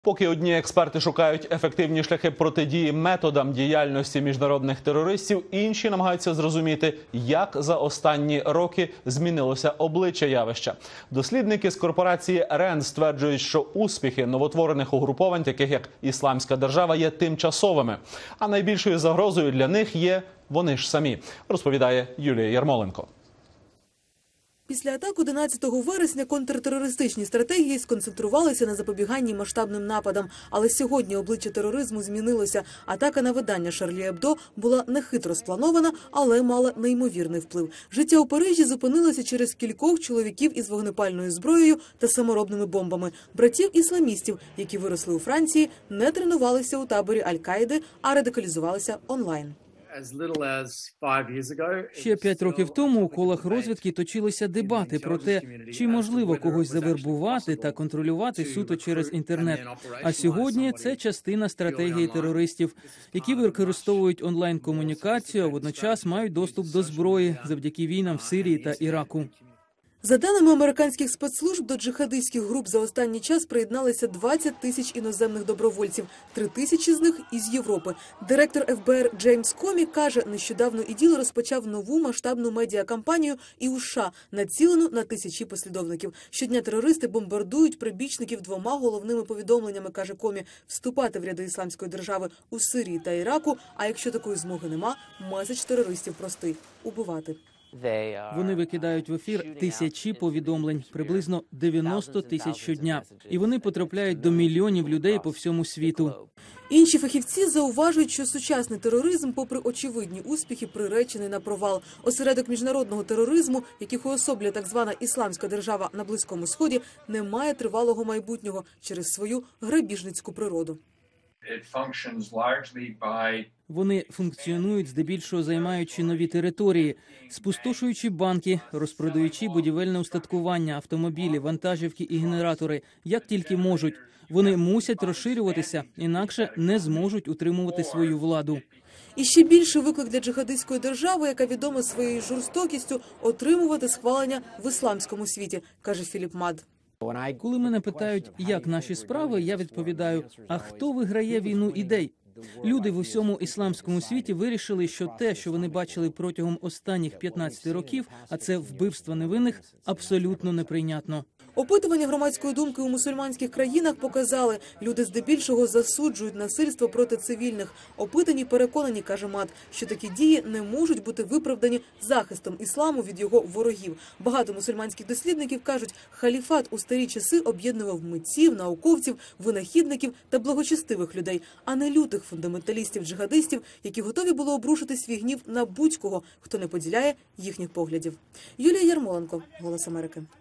Поки одні експерти шукають ефективні шляхи протидії методам діяльності міжнародних терористів, інші намагаються зрозуміти, як за останні роки змінилося обличчя явища. Дослідники з корпорації РЕНД стверджують, що успіхи новотворених угруповань, таких як Ісламська держава, є тимчасовими. А найбільшою загрозою для них є вони ж самі, розповідає Юлія Ярмоленко. Після атак 11 вересня контртерористичні стратегії сконцентрувалися на запобіганні масштабним нападам. Але сьогодні обличчя тероризму змінилося. Атака на видання Шарлі Ебдо була нехитро спланована, але мала неймовірний вплив. Життя у Парижі зупинилося через кількох чоловіків із вогнепальною зброєю та саморобними бомбами. Братів-ісламістів, які виросли у Франції, не тренувалися у таборі Аль-Каїди, а радикалізувалися онлайн. Ще 5 років тому у колах розвідки точилися дебати про те, чи можливо когось завербувати та контролювати суто через інтернет. А сьогодні це частина стратегії терористів, які використовують онлайн-комунікацію, а водночас мають доступ до зброї завдяки війнам в Сирії та Іраку. За даними американських спецслужб, до джихадистських груп за останній час приєдналися 20 тисяч іноземних добровольців, 3 тисячі з них із Європи. Директор ФБР Джеймс Комі каже, нещодавно ІДІЛ розпочав нову масштабну медіакампанію і у США, націлену на тисячі послідовників. Щодня терористи бомбардують прибічників 2 головними повідомленнями, каже Комі, вступати в ряди Ісламської держави у Сирії та Іраку, а якщо такої змоги нема, меседж терористів простий – убивати. Вони викидають в ефір тисячі повідомлень, приблизно 90 тисяч щодня. І вони потрапляють до мільйонів людей по всьому світу. Інші фахівці зауважують, що сучасний тероризм, попри очевидні успіхи, приречений на провал. Осередок міжнародного тероризму, яких уособлює так звана Ісламська держава на Близькому Сході, не має тривалого майбутнього через свою грабіжницьку природу. Вони функціонують, здебільшого займаючи нові території, спустошуючи банки, розпродаючи будівельне устаткування, автомобілі, вантажівки і генератори, як тільки можуть. Вони мусять розширюватися, інакше не зможуть утримувати свою владу. І ще більший виклик для джихадистської держави, яка відома своєю жорстокістю, отримувати схвалення в ісламському світі, каже Філіп Мад. Коли мене питають, як наші справи, я відповідаю, а хто виграє війну ідей? Люди в усьому ісламському світі вирішили, що те, що вони бачили протягом останніх 15 років, а це вбивства невинних, абсолютно неприйнятно. Опитування громадської думки у мусульманських країнах показали, люди здебільшого засуджують насильство проти цивільних. Опитані переконані, каже Мад, що такі дії не можуть бути виправдані захистом ісламу від його ворогів. Багато мусульманських дослідників кажуть, халіфат у старі часи об'єднував митців, науковців, винахідників та благочестивих людей, а не лютих фундаменталістів-джихадистів, які готові були обрушити свій гнів на будь-кого, хто не поділяє їхніх поглядів. Юлія Ярмоленко, «Голос Америки».